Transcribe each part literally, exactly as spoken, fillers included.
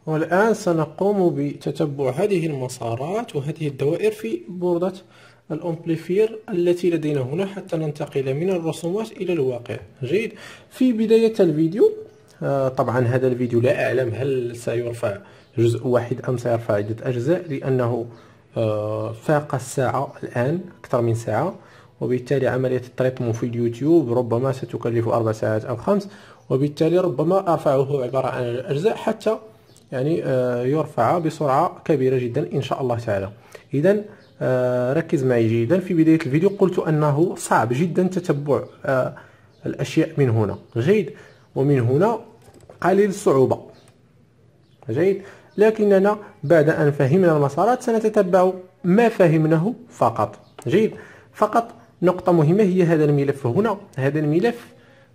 والآن سنقوم بتتبع هذه المسارات وهذه الدوائر في بوردة الأمبليفير التي لدينا هنا حتى ننتقل من الرسومات إلى الواقع. جيد. في بداية الفيديو، آه طبعا هذا الفيديو لا أعلم هل سيرفع جزء واحد أم سيرفع عدة أجزاء، لأنه آه فاق الساعة الآن، أكثر من ساعة، وبالتالي عملية التريتمون في اليوتيوب ربما ستكلف أربع ساعات أو خمس، وبالتالي ربما أرفعه عبارة عن الأجزاء حتى يعني يرفع بسرعة كبيرة جدا إن شاء الله تعالى. إذن ركز معي جيدا. في بداية الفيديو قلت أنه صعب جدا تتبع الأشياء من هنا. جيد. ومن هنا قليل الصعوبة. جيد. لكننا بعد أن فهمنا المسارات سنتتبع ما فهمناه فقط. جيد. فقط نقطة مهمة هي هذا الملف هنا. هذا الملف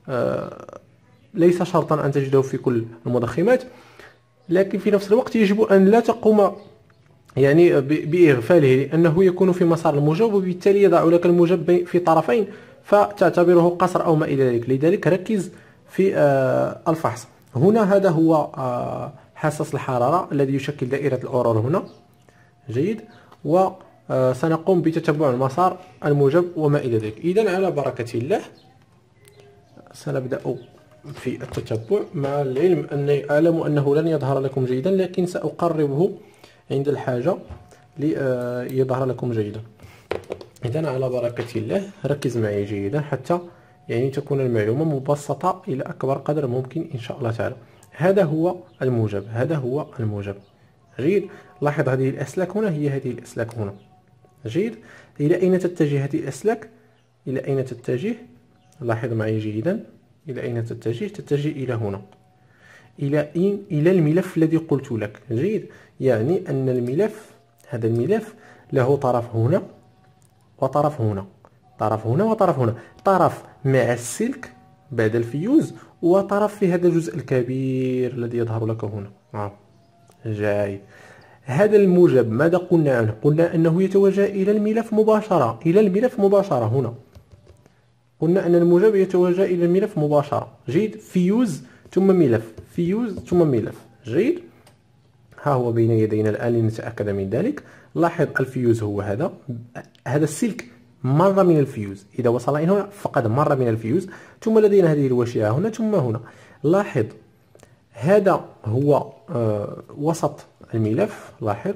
ليس شرطا أن تجده في كل المضخمات، لكن في نفس الوقت يجب أن لا تقوم يعني بإغفاله، لأنه يكون في مسار الموجب، وبالتالي يضع لك الموجب في طرفين فتعتبره قصر أو ما إلى ذلك. لذلك ركز في الفحص. هنا هذا هو حساس الحرارة الذي يشكل دائرة الأورور هنا. جيد. وسنقوم بتتبع المسار الموجب وما إلى ذلك. إذن على بركة الله سنبدأ في التتبع، مع العلم أني أعلم أنه لن يظهر لكم جيدا، لكن سأقربه عند الحاجة ليظهر لكم جيدا. إذن على بركة الله ركز معي جيدا حتى يعني تكون المعلومة مبسطة إلى أكبر قدر ممكن إن شاء الله تعالى. هذا هو الموجب، هذا هو الموجب. جيد. لاحظ هذه الأسلاك هنا، هي هذه الأسلاك هنا. جيد. إلى أين تتجه هذه الأسلاك؟ إلى أين تتجه؟ لاحظ معي جيدا. إلى أين تتجه؟ تتجه إلى هنا، إلى إن إلى الملف الذي قلت لك. جيد. يعني أن الملف، هذا الملف له طرف هنا وطرف هنا، طرف هنا وطرف هنا، طرف مع السلك بعد الفيوز، وطرف في هذا الجزء الكبير الذي يظهر لك هنا. آه. جيد. هذا الموجب ماذا قلنا عنه؟ قلنا أنه يتوجه إلى الملف مباشرة، إلى الملف مباشرة هنا. قلنا أن الموجب يتوجه إلى الملف مباشرة. جيد. فيوز ثم ملف، فيوز ثم ملف. جيد. ها هو بين يدينا الآن لنتأكد من ذلك. لاحظ الفيوز هو هذا، هذا السلك مر من الفيوز، إذا وصل إلى هنا فقد مر من الفيوز، ثم لدينا هذه الوشيعة هنا ثم هنا. لاحظ هذا هو آه وسط الملف. لاحظ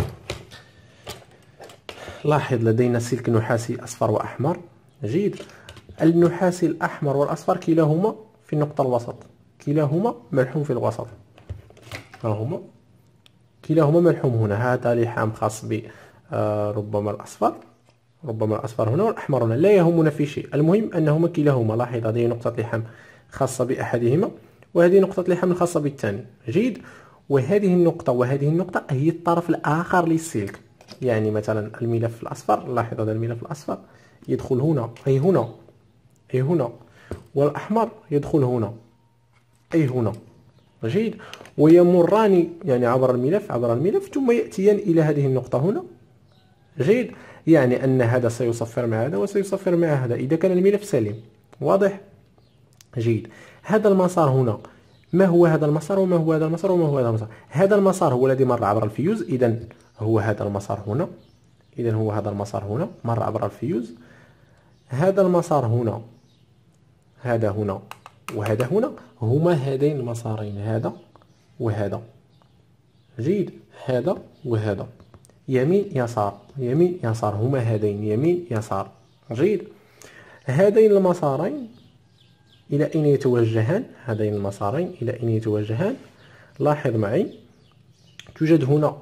لاحظ لدينا سلك نحاسي أصفر وأحمر. جيد. النحاسي الأحمر والأصفر كلاهما في النقطة الوسط، كلاهما ملحوم في الوسط. هما كلاهما ملحوم هنا. هذا لحام خاص ب آه ربما الأصفر، ربما الأصفر هنا والأحمر هنا، لا يهمنا في شيء. المهم أنهما كلاهما. لاحظ هذه نقطة لحام خاصة بأحدهما، وهذه نقطة لحام خاصة بالثاني. جيد. وهذه النقطة وهذه النقطة هي الطرف الآخر للسلك. يعني مثلا الملف الأصفر، لاحظ هذا الملف الأصفر يدخل هنا، أي هنا، أي هنا، والأحمر يدخل هنا، أي هنا. جيد. ويمران يعني عبر الملف، عبر الملف ثم يأتيان إلى هذه النقطة هنا. جيد. يعني أن هذا سيصفر مع هذا وسيصفر مع هذا إذا كان الملف سليم. واضح؟ جيد. هذا المسار هنا، ما هو هذا المسار وما هو هذا المسار وما هو هذا المسار؟ هذا المسار هو الذي مر عبر الفيوز، إذن هو هذا المسار هنا، إذن هو هذا المسار هنا مر عبر الفيوز. هذا المسار هنا، هذا هنا وهذا هنا، هما هذين المسارين، هذا وهذا. جيد. هذا وهذا، يمين يسار، يمين يسار، هما هذين يمين يسار. جيد. هذين المسارين إلى أين يتوجهان؟ هذين المسارين إلى أين يتوجهان؟ لاحظ معي، توجد هنا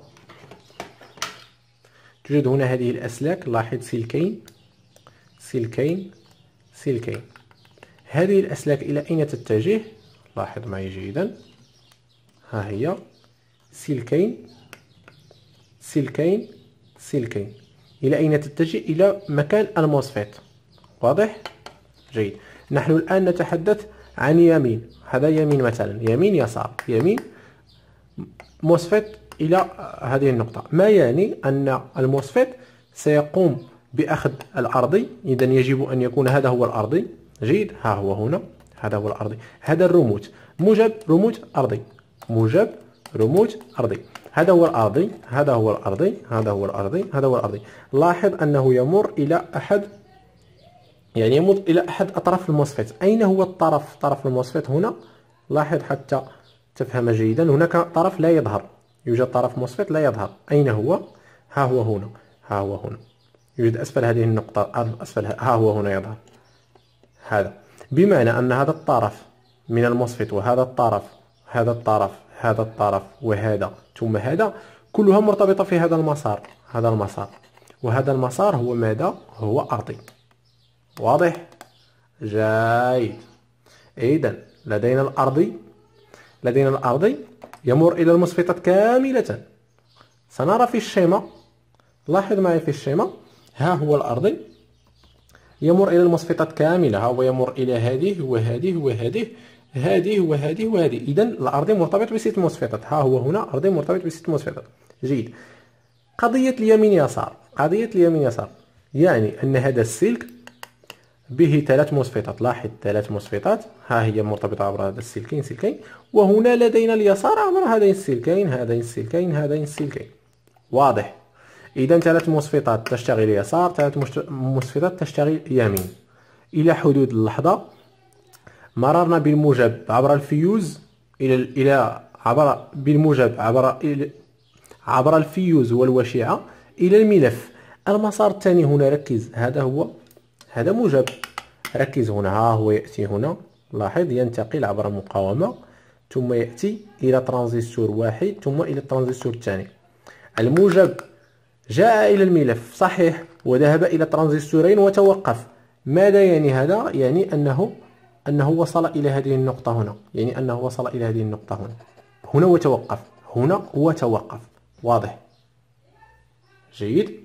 توجد هنا هذه الأسلاك. لاحظ سلكين سلكين سلكين. هذه الأسلاك إلى أين تتجه؟ لاحظ معي جيدا. ها هي سلكين سلكين سلكين. إلى أين تتجه؟ إلى مكان الموسفيت. واضح؟ جيد. نحن الآن نتحدث عن يمين، هذا يمين مثلا، يمين يسار، يمين موسفيت إلى هذه النقطة. ما يعني أن الموسفيت سيقوم بأخذ الأرضي، إذن يجب أن يكون هذا هو الأرضي. جيد. ها هو هنا، هذا هو الأرضي، هذا الرموت، موجب رموت أرضي، موجب رموز أرضي. هذا هو الأرضي، هذا هو الأرضي، هذا هو الأرضي، هذا هو الأرضي. لاحظ أنه يمر إلى أحد، يعني يمر إلى أحد أطراف الموسفيت. أين هو الطرف؟ طرف الموسفيت هنا. لاحظ حتى تفهم جيدا، هناك طرف لا يظهر، يوجد طرف موسفيت لا يظهر. أين هو؟ ها هو هنا، ها هو هنا، يوجد أسفل هذه النقطة، أسفل ها هو هنا يظهر هذا، بمعنى أن هذا الطرف من الموسفيت وهذا الطرف، هذا الطرف، هذا الطرف وهذا ثم هذا، كلها مرتبطة في هذا المسار، هذا المسار، وهذا المسار هو ماذا؟ هو أرضي. واضح؟ جيد. إذن لدينا الأرضي، لدينا الأرضي يمر إلى الموسفيتات كاملة. سنرى في الشيمة، لاحظ معي في الشيمة، ها هو الأرضي يمر إلى الموسفيتات كاملة، ها هو يمر إلى هذه وهذه وهذه، هذه وهذه وهذه. إذن الأرضي مرتبط بست موسفيتات، ها هو هنا أرضي مرتبط بست موسفيتات. جيد. قضية اليمين يسار، قضية اليمين يسار يعني أن هذا السلك به ثلاث موسفيتات. لاحظ ثلاث موسفيتات، ها هي مرتبطة عبر هذا السلكين سلكين، وهنا لدينا اليسار عبر هذين السلكين هذين السلكين هذين السلكين. واضح؟ إذا ثلاث موسفيتات تشتغل يسار، ثلاث موسفيتات تشتغل يمين. إلى حدود اللحظة مررنا بالموجب عبر الفيوز إلى إلى عبر بالموجب عبر عبر الفيوز والوشيعة إلى الملف. المسار الثاني هنا، ركز، هذا هو، هذا موجب، ركز هنا، ها هو يأتي هنا، لاحظ ينتقل عبر المقاومة ثم يأتي إلى ترانزستور واحد ثم إلى الترانزستور الثاني. الموجب جاء إلى الملف صحيح وذهب إلى ترانزستورين وتوقف. ماذا يعني هذا؟ يعني أنه أنه وصل إلى هذه النقطة هنا، يعني أنه وصل إلى هذه النقطة هنا، هنا وتوقف، هنا وتوقف. واضح؟ جيد.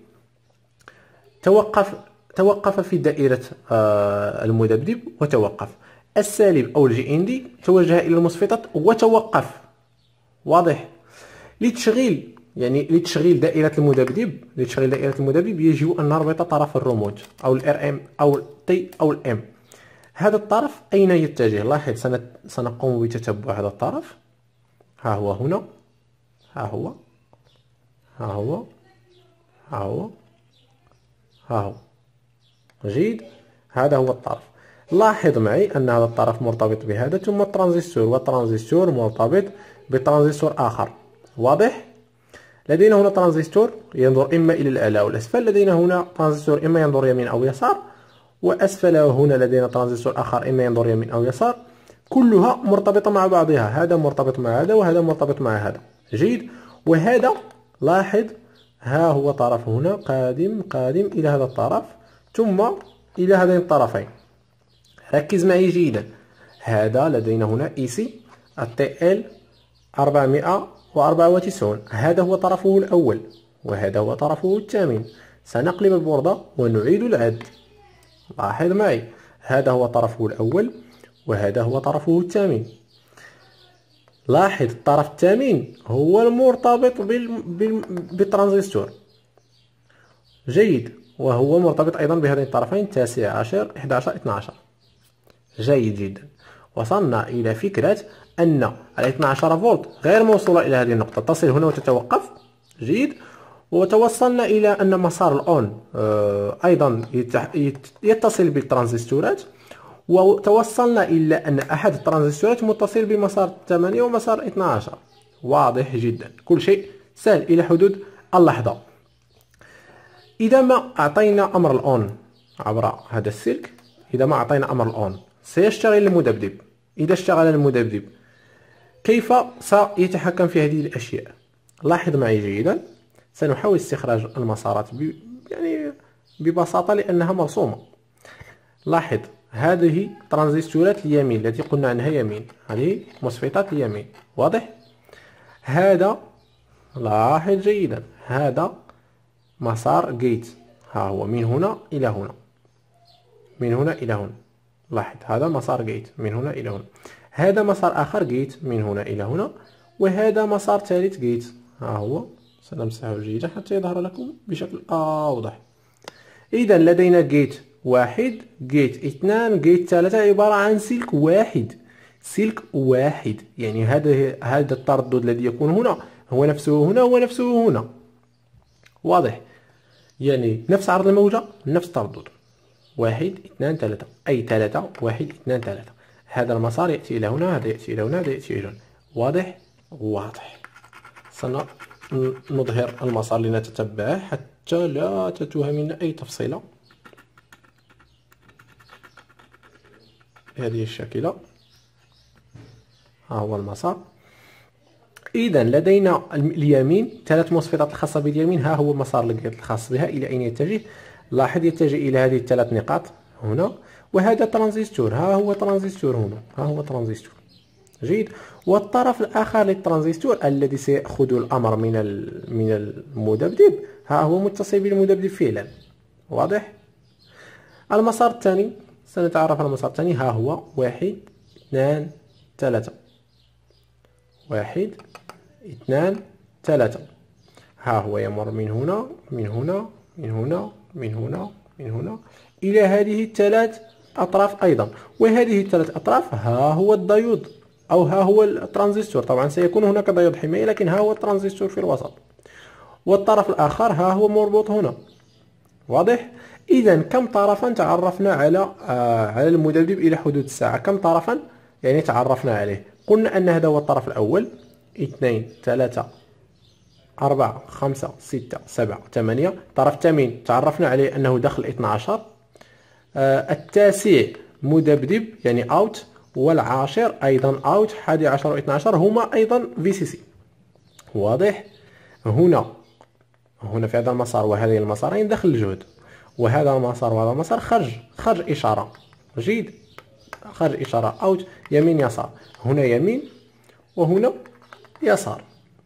توقف، توقف في دائرة المذبذب وتوقف. السالب أو الجي ان دي توجه إلى الموسفيتات وتوقف. واضح؟ لتشغيل يعني لتشغيل دائرة المذبذب، لتشغيل دائرة المذبذب يجب أن نربط طرف الرموز أو الار ام أو التي أو الام. هذا الطرف أين يتجه؟ لاحظ سنقوم بتتبع هذا الطرف، ها هو هنا، ها هو، ها هو، ها هو، ها هو. جيد. هذا هو الطرف. لاحظ معي أن هذا الطرف مرتبط بهذا ثم الترانزستور، والترانزستور مرتبط بترانزستور آخر. واضح؟ لدينا هنا ترانزستور ينظر إما إلى الأعلى أو الأسفل، لدينا هنا ترانزستور إما ينظر يمين أو يسار، وأسفل هنا لدينا ترانزستور آخر إما ينظر يمين أو يسار، كلها مرتبطة مع بعضها، هذا مرتبط مع هذا وهذا مرتبط مع هذا. جيد. وهذا لاحظ ها هو طرف هنا قادم قادم إلى هذا الطرف ثم إلى هذين الطرفين. ركز معي جيدا، هذا لدينا هنا اي سي التي ال أربعمائة وأربعة وتسعين، هذا هو طرفه الأول وهذا هو طرفه الثامن. سنقلب البوردة ونعيد العد. لاحظ معي، هذا هو طرفه الأول وهذا هو طرفه الثامن. لاحظ الطرف الثامن هو المرتبط بال... بال... بالترانزستور. جيد. وهو مرتبط أيضا بهذين الطرفين التاسع عشر إحدى عشر اثنا عشر. جيد جدا. وصلنا إلى فكرة أن الاثنى عشر فولت غير موصولة إلى هذه النقطة، تصل هنا وتتوقف. جيد. وتوصلنا إلى أن مسار الأون أيضا يتصل بالترانزستورات، وتوصلنا إلى أن أحد الترانزستورات متصل بمسار ثمانية ومسار اثنى عشر. واضح جدا، كل شيء سهل إلى حدود اللحظة. إذا ما أعطينا أمر الأون عبر هذا السلك، إذا ما أعطينا أمر الأون سيشتغل المذبذب. إذا اشتغل المذبذب كيف سيتحكم في هذه الأشياء؟ لاحظ معي جيدا، سنحاول استخراج المسارات ب... يعني ببساطة لأنها مرسومة. لاحظ هذه ترانزستورات اليمين التي قلنا عنها يمين، هذه مصفيطات اليمين. واضح؟ هذا لاحظ جيدا، هذا مسار جيت، ها هو من هنا إلى هنا، من هنا إلى هنا. لاحظ هذا مسار جيت من هنا إلى هنا، هذا مسار آخر جيت من هنا إلى هنا، وهذا مسار ثالث جيت، ها هو. سنمسحه جيدا حتى يظهر لكم بشكل أوضح. إذا لدينا جيت واحد، جيت اثنان، جيت ثلاثة، عبارة عن سلك واحد. سلك واحد. يعني هذا هذا التردد الذي يكون هنا هو نفسه هنا هو نفسه هنا. واضح؟ يعني نفس عرض الموجة نفس التردد، واحد اثنان ثلاثة، أي ثلاثة واحد اثنان ثلاثة. هذا المسار يأتي إلى هنا، هذا يأتي إلى هنا، هذا يأتي إلى هنا. واضح؟ واضح. سنظهر المسار لنتتبعه حتى لا تتوه منا أي تفصيلة. هذه الشاكلة، ها هو المسار. إذا لدينا اليمين ثلاث مصفطات الخاصة باليمين، ها هو مسار القيط الخاص بها. إلى أين يتجه؟ لاحظ يتجه إلى هذه الثلاث نقاط هنا، وهذا ترانزستور، ها هو ترانزستور هنا، ها هو ترانزستور. جيد. والطرف الآخر للترانزستور الذي سيأخذ الأمر من من المذبذب، ها هو متصل بالمذبذب فعلا. واضح؟ المسار الثاني، سنتعرف على المسار الثاني. ها هو واحد اثنان ثلاثة، واحد اثنان ثلاثة. ها هو يمر من هنا من هنا من هنا من هنا من هنا إلى هذه الثلاث أطراف أيضا، وهذه الثلاث أطراف ها هو الديود أو ها هو الترانزستور. طبعا سيكون هناك ديود حماية، لكن ها هو الترانزستور في الوسط، والطرف الآخر ها هو مربوط هنا. واضح؟ إذا كم طرفا تعرفنا على آه على المذبذب إلى حدود الساعة؟ كم طرفا يعني تعرفنا عليه؟ قلنا أن هذا هو الطرف الأول، اثنين ثلاثة أربعة خمسة ستة سبعة ثمانية. الطرف الثامن تعرفنا عليه أنه دخل اثني عشر. آه التاسع مذبذب يعني أوت، والعاشر أيضا أوت، حادي عشر واثنى عشر هما أيضا في سي سي. واضح؟ هنا هنا في هذا المسار وهذه المسارين دخل الجهد، وهذا المسار وهذا المسار خرج خرج إشارة. جيد. خرج إشارة أوت، يمين يسار، هنا يمين وهنا يسار.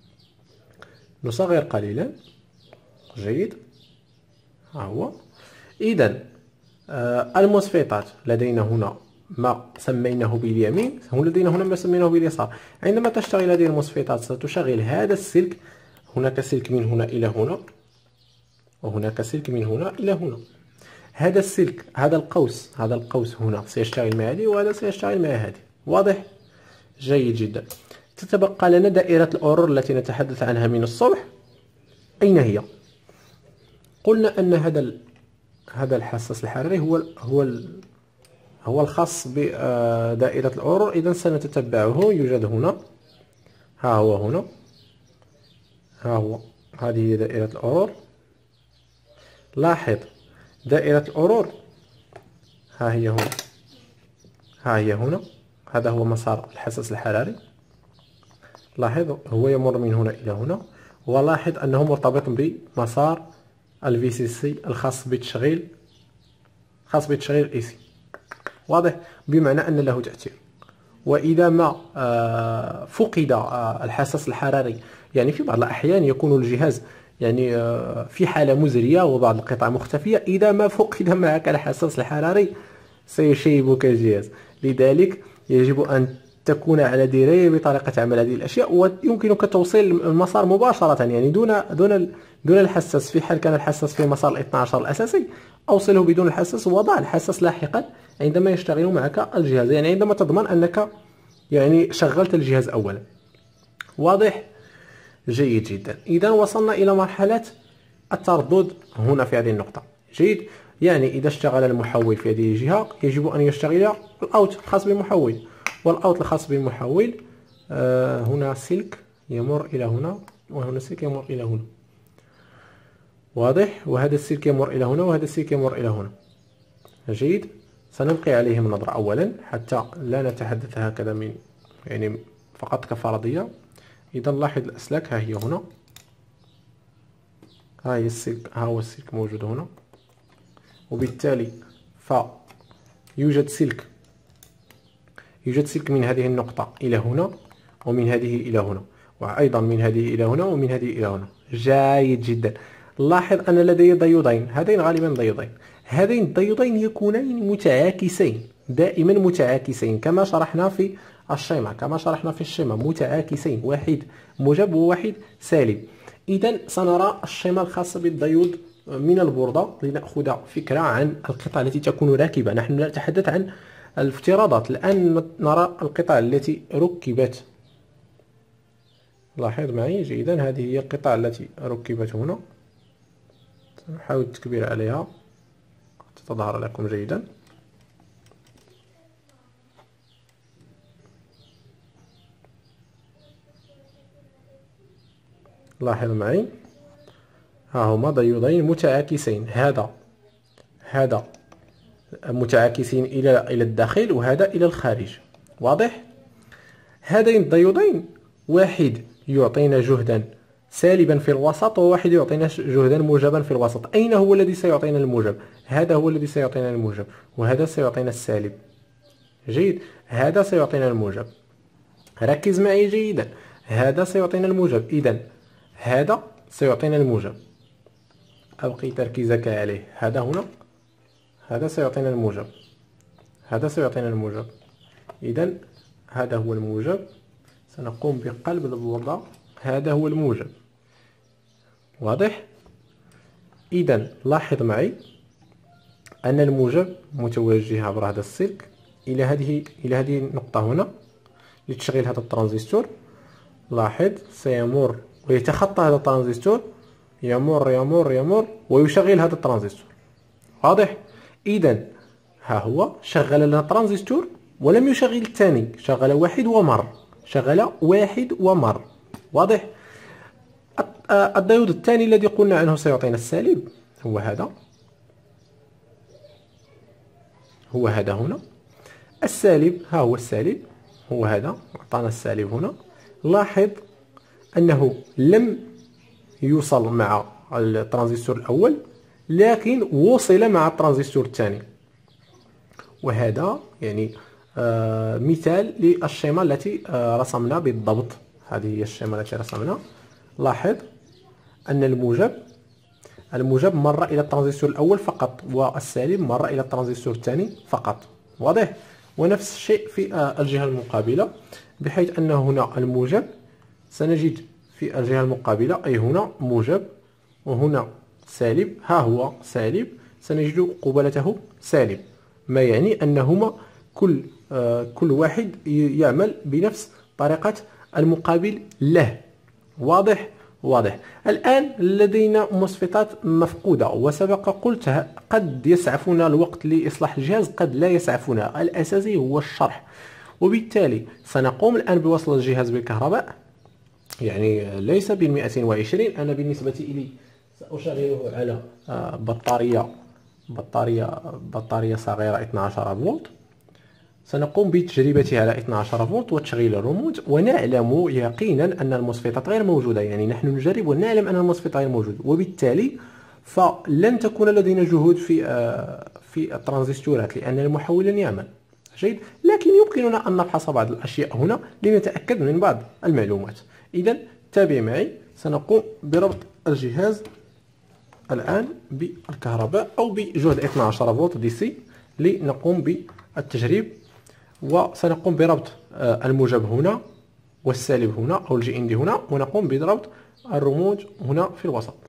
نصغر قليلا. جيد. ها هو. إذا آه المصفطات لدينا هنا ما سميناه باليمين، ولدينا هنا ما سميناه باليسار. عندما تشتغل هذه المصفطات ستشغل هذا السلك، هناك سلك من هنا إلى هنا، وهناك سلك من هنا إلى هنا. هذا السلك، هذا القوس، هذا القوس هنا سيشتغل مع هذه، وهذا سيشتغل مع هذه. واضح؟ جيد جدا. تتبقى لنا دائرة الأورور التي نتحدث عنها من الصبح. أين هي؟ قلنا أن هذا ال... هذا الحساس الحراري هو هو ال... هو الخاص بدائرة الأورور. إذا سنتتبعه. يوجد هنا، ها هو هنا، ها هو، هذه هي دائرة الأورور. لاحظ دائرة الأورور ها هي هنا، ها هي هنا. هذا هو مسار الحساس الحراري. لاحظ هو يمر من هنا إلى هنا، ولاحظ أنه مرتبط بمسار الفي سي سي الخاص بتشغيل خاص بتشغيل الاي سي. واضح؟ بمعنى أن له تأثير. وإذا ما فقد الحساس الحراري، يعني في بعض الأحيان يكون الجهاز يعني في حالة مزرية وبعض القطع مختفية، إذا ما فقد معك الحساس الحراري سيشيبك الجهاز. لذلك يجب أن تكون على دراية بطريقة عمل هذه الأشياء، ويمكنك توصيل المسار مباشرة يعني دون دون دون الحساس. في حال كان الحساس في مسار الاثني عشر الأساسي، أوصله بدون الحساس وضع الحساس لاحقا عندما يشتغل معك الجهاز، يعني عندما تضمن أنك يعني شغلت الجهاز أولا. واضح؟ جيد جدا. إذا وصلنا إلى مرحلة التردد هنا في هذه النقطة. جيد. يعني إذا اشتغل المحول في هذه الجهة يجب أن يشتغل الأوت الخاص بالمحول، والأوت الخاص بالمحول آه هنا سلك يمر إلى هنا، وهنا سلك يمر إلى هنا. واضح؟ وهذا السلك يمر إلى هنا، وهذا السلك يمر إلى هنا. جيد. سنلقي عليهم نظرة أولا حتى لا نتحدث هكذا من يعني فقط كفرضية. إذا لاحظ الأسلاك، ها هي هنا، ها هي السلك، ها هو السلك موجود هنا، وبالتالي فيوجد سلك يوجد سلك من هذه النقطة إلى هنا، ومن هذه إلى هنا، وأيضا من هذه إلى هنا، ومن هذه إلى هنا. جيد جدا. لاحظ أن لدي ديودين، هذين غالبا ديودين، هذين الديودين يكونان متعاكسين، دائما متعاكسين كما شرحنا في الشيمة كما شرحنا في الشيمة متعاكسين، واحد موجب وواحد سالب. إذا سنرى الشيمة الخاصة بالديود من البوردة لنأخذ فكرة عن القطع التي تكون راكبة. نحن نتحدث عن الافتراضات. الآن نرى القطع التي ركبت. لاحظ معي جيدا، هذه هي القطع التي ركبت هنا. سنحاول التكبير عليها حتى تظهر لكم جيدا. لاحظ معي، ها هما ديودين متعاكسين، هذا هذا متعاكسين الى الى الداخل وهذا الى الخارج. واضح؟ هذين الديودين واحد يعطينا جهدا سالبا في الوسط وواحد يعطينا جهدا موجبا في الوسط. اين هو الذي سيعطينا الموجب؟ هذا هو الذي سيعطينا الموجب، وهذا سيعطينا السالب. جيد، هذا سيعطينا الموجب. ركز معي جيدا، هذا سيعطينا الموجب، اذا هذا سيعطينا الموجب. أبقي تركيزك عليه. هذا هنا، هذا سيعطينا الموجب، هذا سيعطينا الموجب. إذا هذا هو الموجب. سنقوم بقلب البوردة، هذا هو الموجب. واضح؟ إذا لاحظ معي أن الموجب متوجه عبر هذا السلك إلى هذه إلى هذه النقطة هنا لتشغيل هذا الترانزستور. لاحظ سيمر ويتخطى هذا الترانزستور، يمر يمر يمر ويشغل هذا الترانزستور. واضح؟ إذا ها هو شغل لنا الترانزستور ولم يشغل الثاني، شغل واحد ومر، شغل واحد ومر. واضح؟ الديود الثاني الذي قلنا عنه سيعطينا السالب هو هذا، هو هذا هنا. السالب ها هو السالب، هو هذا، أعطانا السالب هنا. لاحظ أنه لم يوصل مع الترانزستور الأول لكن وصل مع الترانزستور الثاني. وهذا يعني آه مثال للشيمة التي آه رسمنا بالضبط. هذه هي الشيمة التي رسمنا. لاحظ أن الموجب الموجب مر إلى الترانزستور الأول فقط، والسالب مر إلى الترانزستور الثاني فقط. واضح؟ ونفس الشيء في آه الجهة المقابلة، بحيث أن هنا الموجب سنجد في الجهة المقابلة، أي هنا موجب وهنا سالب، ها هو سالب، سنجد قبلته سالب، ما يعني أنهما كل آه كل واحد يعمل بنفس طريقة المقابل له. واضح؟ واضح. الآن لدينا مصفطات مفقودة، وسبق قلت قد يسعفنا الوقت لإصلاح الجهاز، قد لا يسعفنا. الأساسي هو الشرح، وبالتالي سنقوم الآن بوصل الجهاز بالكهرباء، يعني ليس بالمئتين وعشرين. أنا بالنسبة إلي سأشغله على بطارية بطارية بطارية صغيرة اثني عشر فولت. سنقوم بتجربتها على اثني عشر فولت وتشغيل الرموز، ونعلم يقينا أن المصفطات غير موجودة، يعني نحن نجرب ونعلم أن المصفط غير موجود، وبالتالي فلن تكون لدينا جهود في في الترانزستورات لأن المحول لن يعمل. جيد، لكن يمكننا أن نفحص بعض الأشياء هنا لنتأكد من بعض المعلومات. إذا تابع معي، سنقوم بربط الجهاز الآن بالكهرباء أو بجهد اثني عشر فولت دي سي لنقوم بالتجريب، وسنقوم بربط الموجب هنا والسالب هنا أو الجي ان دي هنا، ونقوم بربط الرموز هنا في الوسط.